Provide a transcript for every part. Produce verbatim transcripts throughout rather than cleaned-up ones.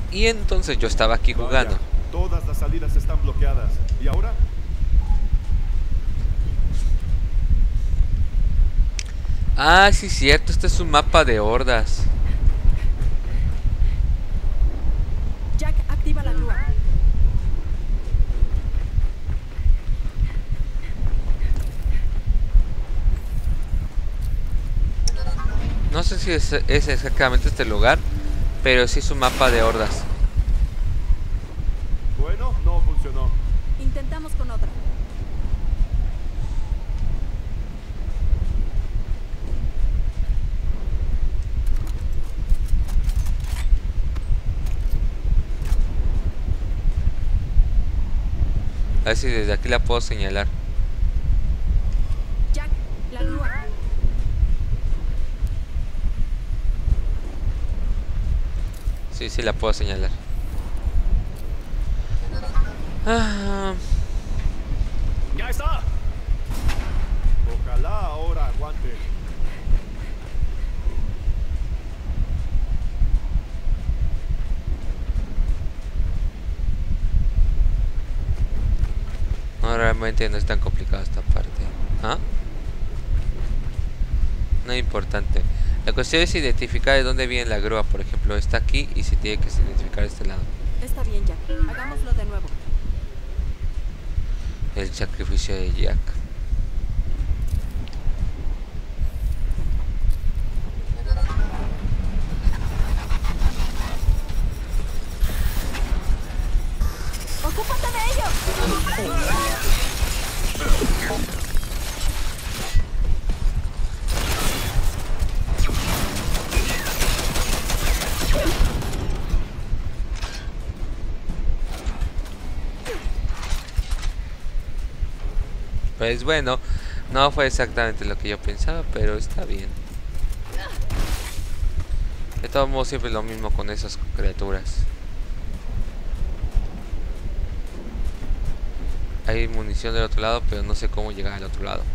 Y entonces yo estaba aquí jugando. Vaya, todas las salidas están bloqueadas. ¿Y ahora? Ah, sí, cierto. Este es un mapa de hordas. Jack, activa la grúa. No sé si es, es exactamente este lugar, pero sí es un mapa de hordas. Bueno, no funcionó. Intentamos con otra. A ver si desde aquí la puedo señalar. Jack, la grúa. Sí, sí la puedo señalar. Ah, ¡Ya está! Ojalá ahora aguante. no, realmente no es tan complicado esta parte. ¿Ah? No es importante. La cuestión es identificar de dónde viene la grúa. Por ejemplo, está aquí y se tiene que identificar este lado. Está bien, Jack. Hagámoslo de nuevo. El sacrificio de Jack. ¡Ocúpate de ello! Pues bueno, no fue exactamente lo que yo pensaba, pero está bien. De todos modos siempre es lo mismo con esas criaturas. Hay munición del otro lado, pero no sé cómo llegar al otro lado.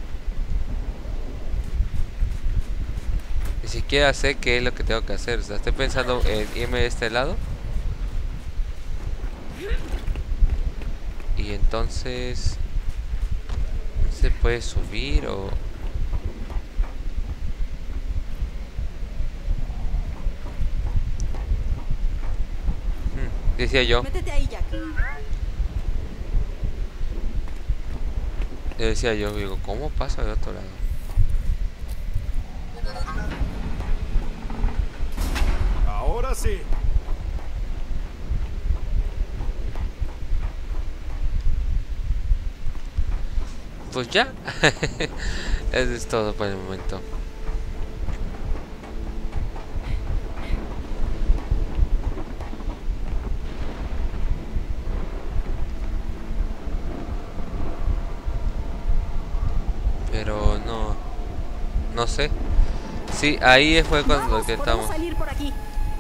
Ni siquiera sé qué es lo que tengo que hacer. O sea, estoy pensando en irme de este lado. Y entonces... ¿no se puede subir o...? Hmm, decía yo. Métete ahí, Jack. Decía yo, digo, ¿cómo pasa de otro lado? Ahora sí. Pues ya. Eso es todo por el momento. Pero no... no sé. Sí, ahí fue cuando lo Vamos, intentamos. podemos salir por aquí.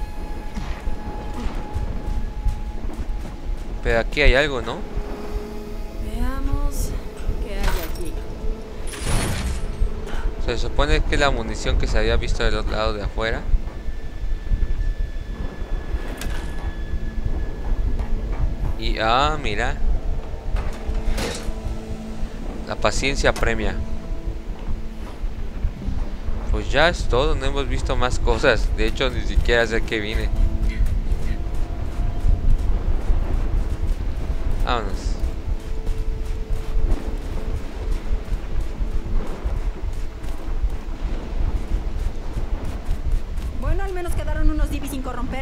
Pero aquí hay algo, ¿no? Veamos qué hay aquí. Se supone que la munición que se había visto del otro lado de afuera. Y ah, mira. La paciencia premia. Pues ya es todo, no hemos visto más cosas. De hecho, ni siquiera sé qué vine. Vámonos. Bueno, al menos quedaron unos divis sin corromper.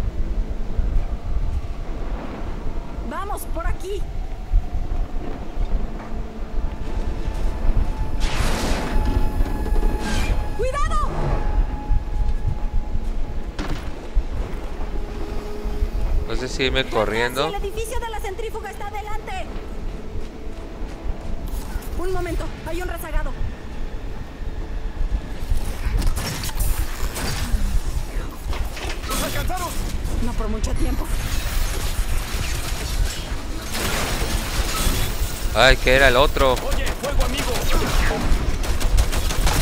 Vamos, por aquí. ¡Cuidado! No sé si irme corriendo. El edificio de la centrífuga está adelante. Un momento, hay un rezagado. ¡Nos alcanzaron! No por mucho tiempo. Ay, que era el otro. Oye, fuego amigo.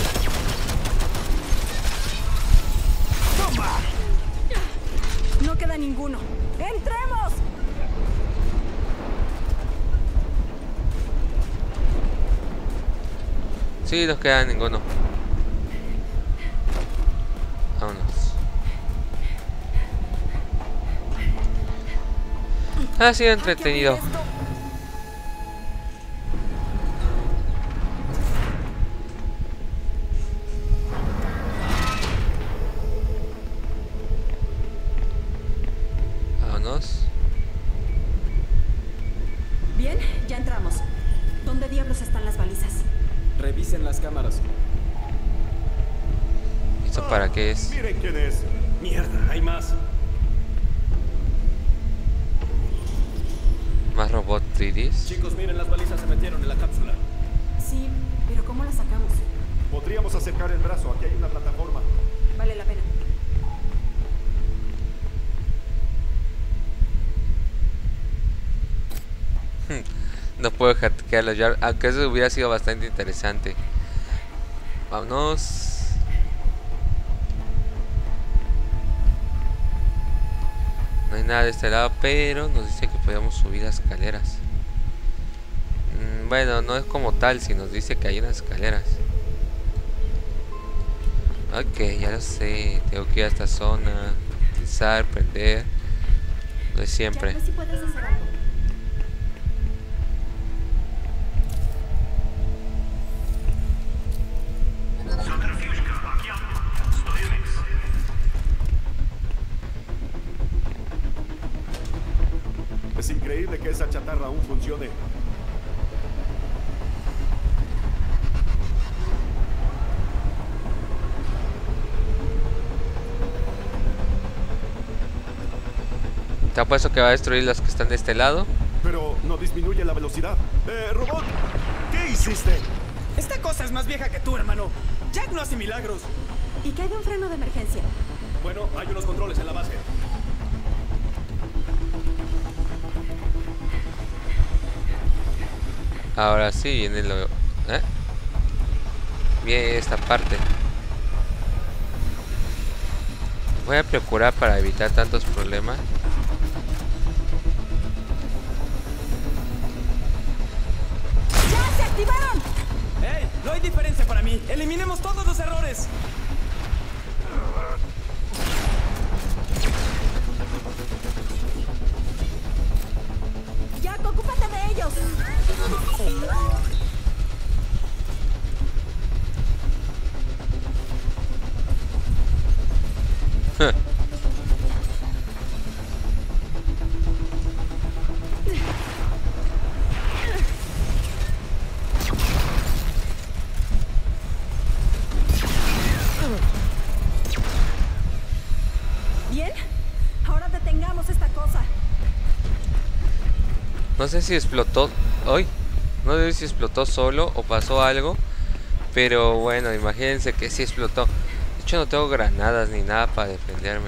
No queda queda ninguno. ¡Entremos! Sí, no queda ninguno. Vámonos. Ha sido entretenido. Vámonos. Bien, ya entramos. ¿Dónde diablos están las balizas? Revisen las cámaras. ¿Esto para qué es? Miren quién es. Mierda, hay más. Más robot tres D. Chicos, miren, las balizas se metieron en la cápsula. Sí, pero ¿cómo las sacamos? Podríamos acercar el brazo. Aquí hay una plataforma. Vale la pena. No puedo hackearlo ya, aunque eso hubiera sido bastante interesante. Vámonos. No hay nada de este lado, pero nos dice que podemos subir las escaleras. Mm, bueno, no es como tal, si nos dice que hay unas escaleras. Ok, ya lo sé. Tengo que ir a esta zona, utilizar, prender. Lo de siempre. Ya ves si puedes hacer algo. Es increíble que esa chatarra aún funcione. ¿Te ha puesto que va a destruir las que están de este lado? Pero no disminuye la velocidad. Eh, robot, ¿qué hiciste? Esta cosa es más vieja que tú, hermano. Jack no hace milagros. ¿Y qué hay de un freno de emergencia? Bueno, hay unos controles en la base. Ahora sí viene lo... ¿Eh? Viene esta parte. Voy a procurar para evitar tantos problemas. ¡Ya se activaron! ¡Ey! No hay diferencia para mí. Eliminemos todos los errores. Jack, ocúpate de ellos. Bien, ahora detengamos esta cosa. No sé si explotó hoy. No sé si explotó solo o pasó algo. Pero bueno, imagínense que sí explotó. De hecho no tengo granadas ni nada para defenderme.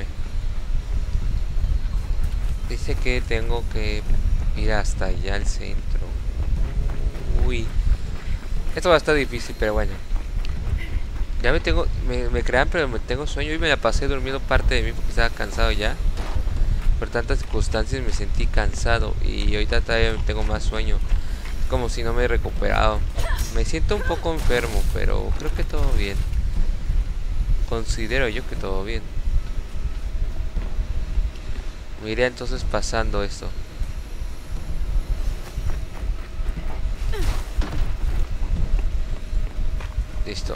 Dice que tengo que ir hasta allá al centro. Uy. Esto va a estar difícil, pero bueno. Ya me tengo... Me, me crean, pero me tengo sueño. Y me la pasé durmiendo parte de mí porque estaba cansado ya. Por tantas circunstancias me sentí cansado. Y ahorita todavía tengo más sueño. Como si no me he recuperado. Me siento un poco enfermo, pero creo que todo bien. Considero yo que todo bien. Me iré entonces pasando esto. Listo.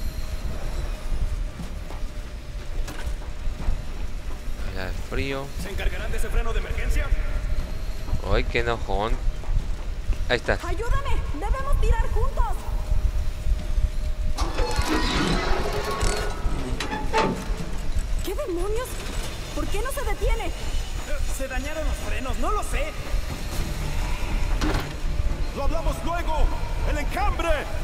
Ya el frío. ¿Se encargarán de ese freno de emergencia? Ay, qué enojón. Ahí está. ¡Ayúdame! ¡Debemos tirar juntos! ¿Qué demonios? ¿Por qué no se detiene? Eh, ¿Se dañaron los frenos? No lo sé. ¡Lo hablamos luego! ¡El encambre!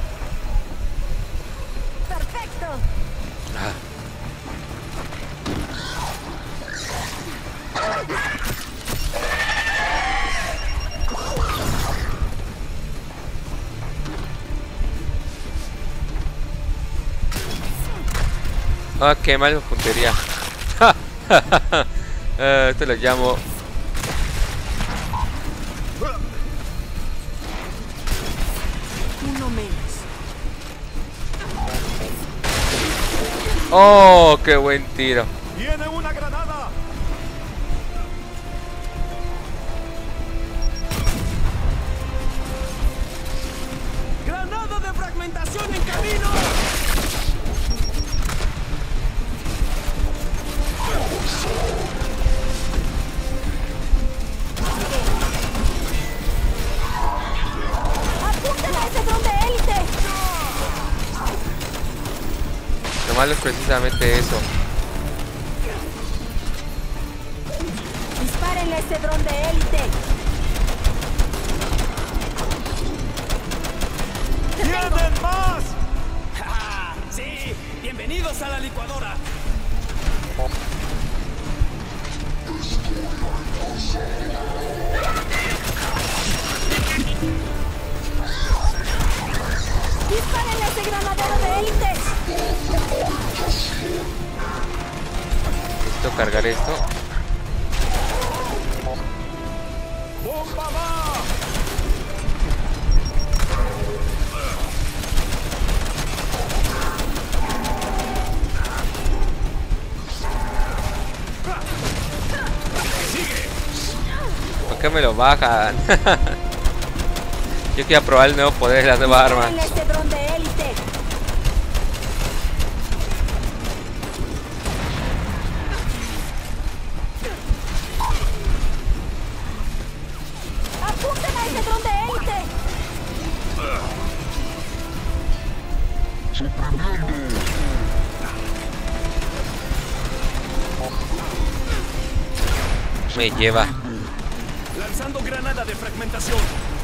¡Perfecto! Ah. Ah, qué mal puntería. Eh, te lo llamo. Uno menos. Oh, qué buen tiro. ¡Viene una granada! ¡Granada de fragmentación en camino! ¡Apúntale a ese dron de élite! Lo malo es precisamente eso. ¡Dispárenle a ese dron de élite! ¡Vienen más! ¡Ja! ¡Sí! ¡Bienvenidos a la licuadora! ¡Dispárenle a ese granadero de élite! Necesito cargar esto. ¡Bomba va! ¿Por qué me lo bajan? Yo quiero probar el nuevo poder de la nueva arma. ¡Dispárenle a ese dron de élite! ¡Apunten a ese dron de élite! Me lleva. Lanzando granada de fragmentación.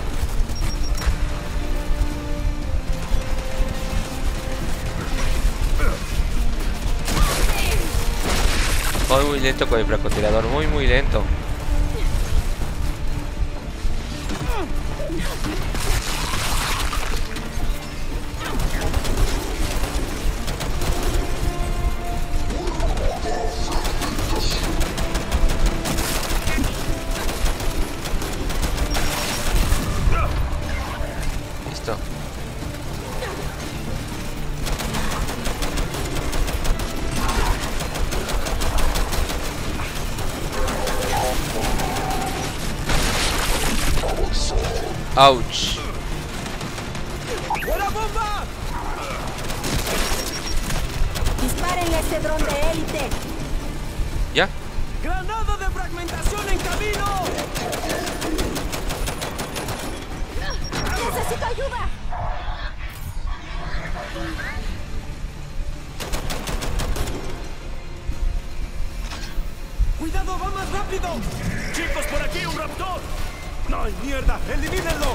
Voy muy lento con el francotirador, muy muy lento. Listo. Ouch. ¡Buena bomba! ¡Dispárenle a ese dron de élite! ¿Ya? ¡Granada de fragmentación en camino! ¡Necesito ayuda! ¡Cuidado, va más rápido! ¡Chicos, por aquí un raptor! ¡Ay, mierda! ¡Elimínenlo!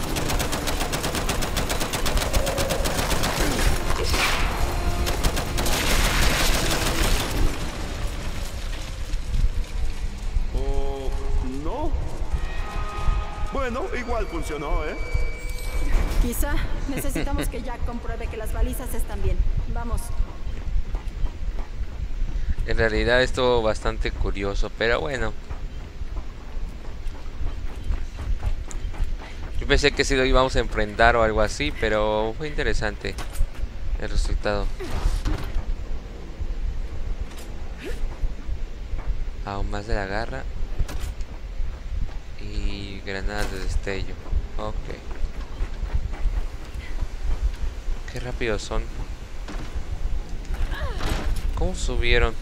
¿O no? Bueno, igual funcionó, ¿eh? Quizá necesitamos que Jack compruebe que las balizas están bien. Vamos. En realidad estuvo bastante curioso, pero bueno. Yo pensé que sí lo íbamos a enfrentar o algo así, pero fue interesante el resultado. Aún más de la garra. Y granadas de destello. Ok. Qué rápidos son. ¿Cómo subieron?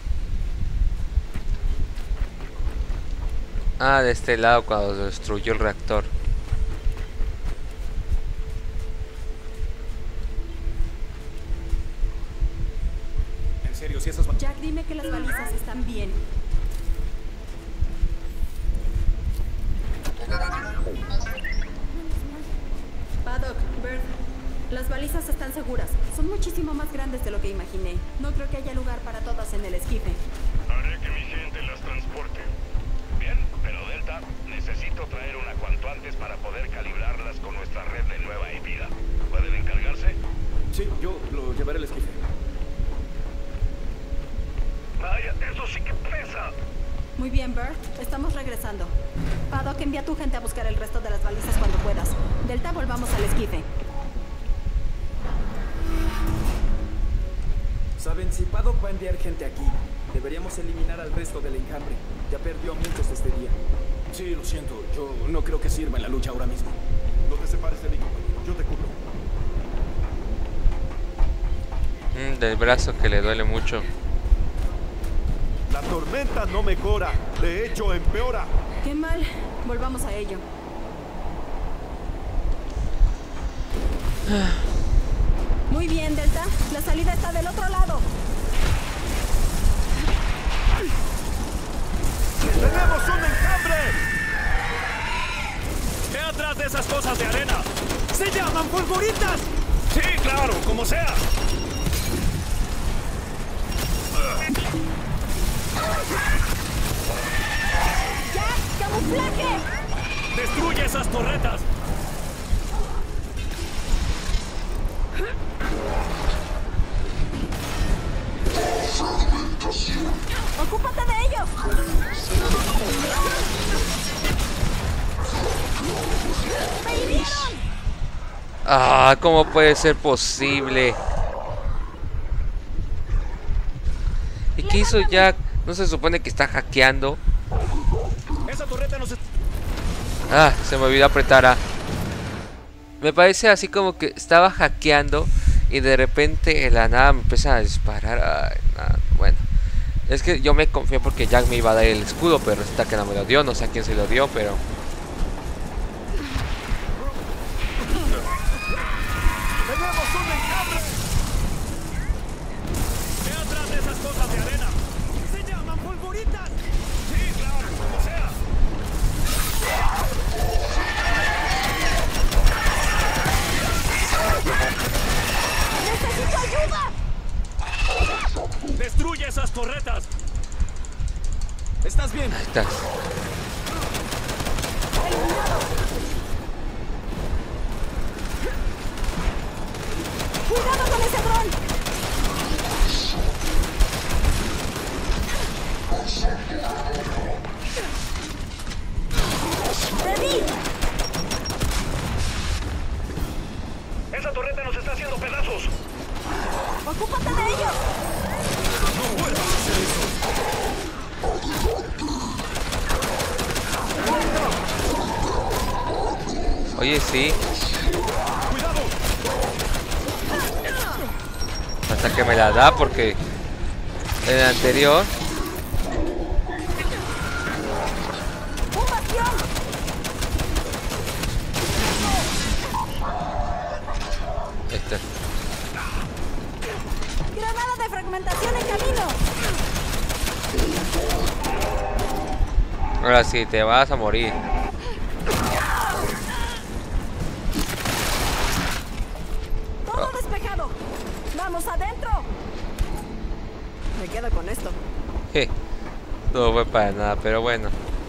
Ah, de este lado cuando se destruyó el reactor. En serio, si esas... Jack, dime que las balizas están bien. Paddock, Bird, las balizas están seguras. Son muchísimo más grandes de lo que imaginé. No creo que haya lugar para todas en el esquife. Haré que mi gente las transporte. Bien, pero Delta, necesito traer una cuanto antes para poder calibrarlas con nuestra red de nueva y vida. ¿Pueden encargarse? Sí, yo lo llevaré al esquife. Vaya, eso sí que pesa. Muy bien, bien, Bert. Estamos regresando. Paddock, envía a tu gente a buscar el resto de las balizas cuando puedas. Delta, volvamos al esquife. Saben, si Paddock va a enviar gente aquí, deberíamos eliminar al resto del enjambre. Ya perdió a muchos este día. Sí, lo siento. Yo no creo que sirva en la lucha ahora mismo. No te separes de mí, compañero. Yo te cubro. Mm, del brazo que le duele mucho. La tormenta no mejora. De hecho, empeora. Qué mal. Volvamos a ello. Muy bien, Delta. La salida está del otro lado. ¡Tenemos un enjambre! ¡Ve atrás de esas cosas de arena! ¡Se llaman polvoritas! Sí, claro, como sea. ¡Jack! ¡Camuflaje! ¡Destruye esas torretas! ¡Ocúpate de ello! ¡Me hirieron! Ah, ¿cómo puede ser posible? ¿Y qué hizo Jack? ¿No se supone que está hackeando? Esa torreta nos... Ah, se me olvidó apretar A. Me parece así como que estaba hackeando y de repente de la nada me empieza a disparar. Ay, nada, bueno. Es que yo me confié porque Jack me iba a dar el escudo, pero resulta que no me lo dio. No sé a quién se lo dio, pero... ¡Tenemos un enjambre! ¡Ve atrás de esas cosas de arena! ¡Se llaman polvoritas! Sí, claro, como sea. ¡Necesito ayuda! ¡Destruye esas torretas! ¿Estás bien? Ahí estás. ¡Cuidado con ese dron! ¡Ready! ¡Esa torreta nos está haciendo pedazos! ¡Ocúpate de ello! Oye, sí. ¡Cuidado! Hasta que me la da porque... En el anterior... ¡Un bastión! Este. ¡Granada de fragmentación en camino! Ahora sí, te vas a morir. ¡Todo despejado! ¡Vamos adentro! Me quedo con esto. Je, no fue para nada, pero bueno.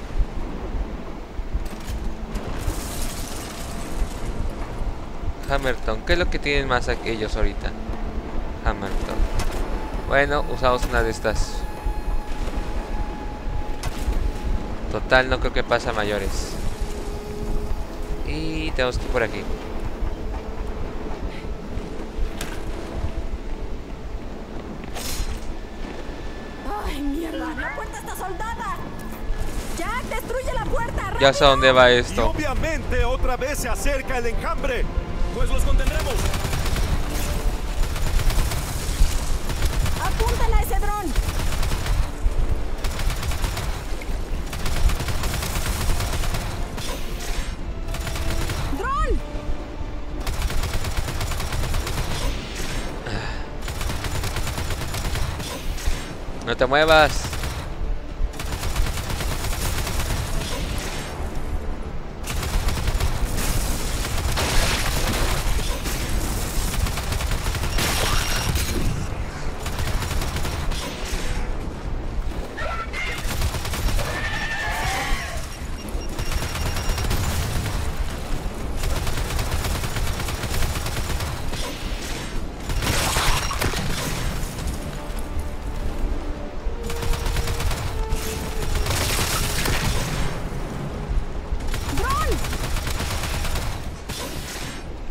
Hammerton, ¿qué es lo que tienen más ellos ahorita? Hammerton. Bueno, usamos una de estas. Total, no creo que pase a mayores. Y tenemos que ir por aquí. ¡Ay, mierda! ¡La puerta está soldada! ¡Jack, destruye la puerta! ¡Rápido! Ya sé a dónde va Y esto. obviamente otra vez se acerca el enjambre. ¡Pues los contendremos! ¡Apúntala a ese dron! ¡Dron! No te muevas.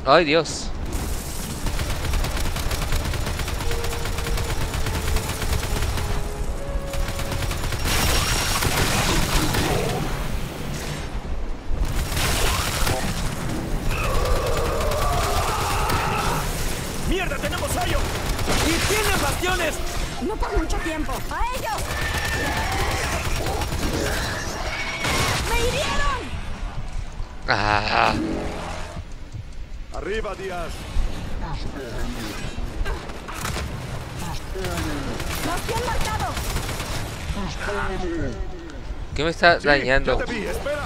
Ay, Dios. ¡Mierda, tenemos fallo! ¡Y tienen bastiones! No por mucho tiempo. ¡A ellos! ¡Me hirieron! Ah. ¡Arriba, Díaz! ¡Bastión marcado! ¿Qué me está dañando? ¡Ya te vi! ¡Espera!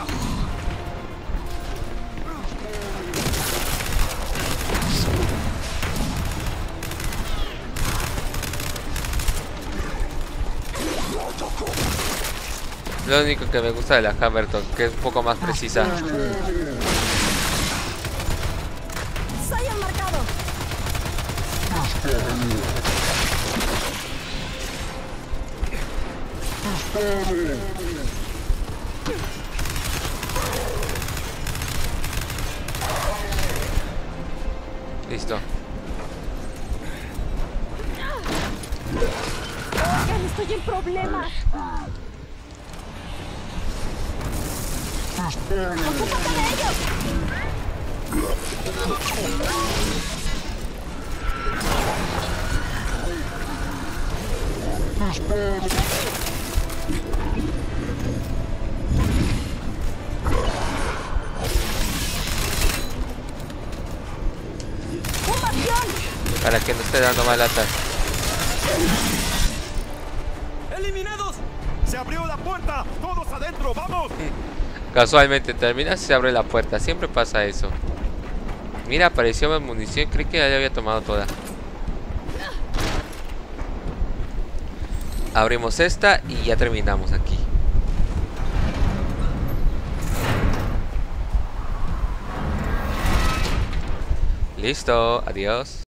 Lo único que me gusta de la Hammerton, que es un poco más precisa. ¡Soy el marcado! Listo. Oigan, estoy en problemas. ¡Ocúpate de ellos! ¡Un bastión! Para que no esté dando mal atas. ¡Eliminados! ¡Se abrió la puerta! ¡Todos adentro! ¡Vamos! Casualmente termina, se abre la puerta. Siempre pasa eso. Mira, apareció más munición. Creí que ya la había tomado toda. Abrimos esta y ya terminamos aquí. Listo, adiós.